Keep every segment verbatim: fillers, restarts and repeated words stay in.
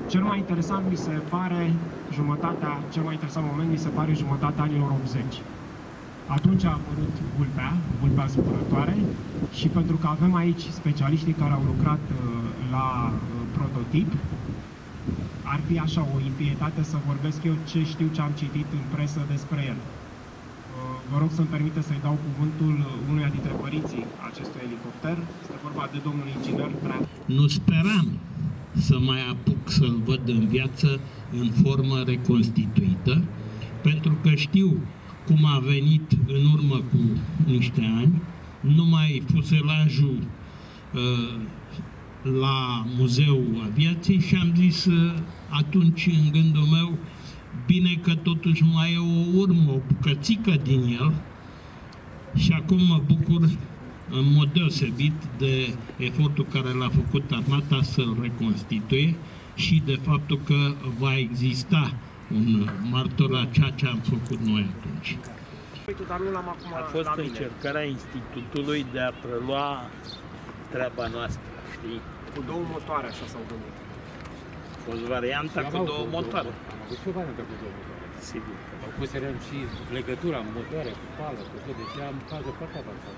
Cel mai interesant mi se pare jumătatea, cel mai interesant moment mi se pare jumătatea anilor optzeci. Atunci a apărut vulpea, vulpea zburătoare, și pentru că avem aici specialiștii care au lucrat uh, la uh, prototip, ar fi așa o impietate să vorbesc eu ce știu, ce am citit în presă despre el. Uh, vă rog să-mi permite să-i dau cuvântul unuia dintre părinții acestui elicopter. Este vorba de domnul inginer Prea. Nu speram să mai apuc să-l văd în viață în formă reconstituită, pentru că știu cum a venit în urmă cu niște ani, numai fuselajul uh, la Muzeul Aviației, și am zis uh, atunci în gândul meu, bine că totuși mai e o urmă, o bucățică din el, și acum mă bucur în mod deosebit de efortul care l-a făcut armata să-l reconstituie și de faptul că va exista un martor la ceea ce am făcut noi atunci. A fost încercarea Institutului de a prelua treaba noastră, știi? Cu două motoare, așa s-au gândit. A fost varianta cu două motoare. Am avut și o variantă cu două motoare. Sigur. Au pus și legătura în motoare, cu pală, cu tot, deci am fază foarte avansată.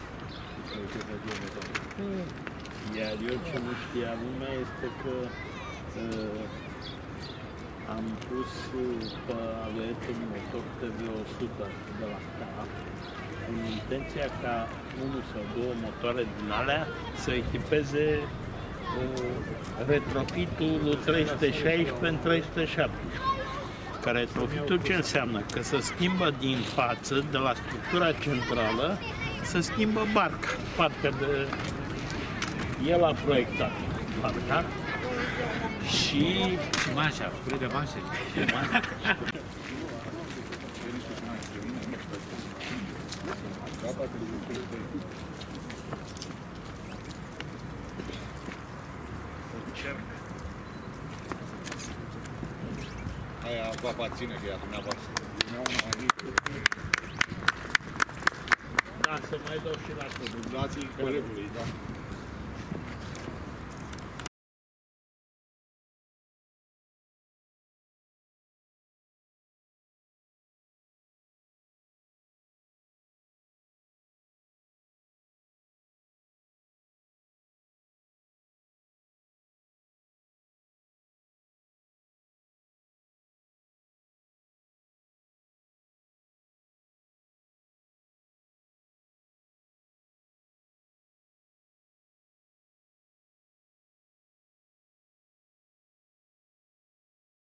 Iar eu ce nu știa lumea este că uh, am pus pe aluet un motor T V o sută de la C A în intenția ca unul sau două motoare din alea să echipeze uh, retrofitul trei sute șaisprezece în trei sute șaptesprezece. Că retrofitul ce înseamnă? Că se schimbă din față, de la structura centrală, se schimbă barca, partea de... El a proiectat barca și... Manșa, pune de manșe. Aia vă aparține, că e a dumneavoastră. Da, să mai dau și la Dați-i colegului, da.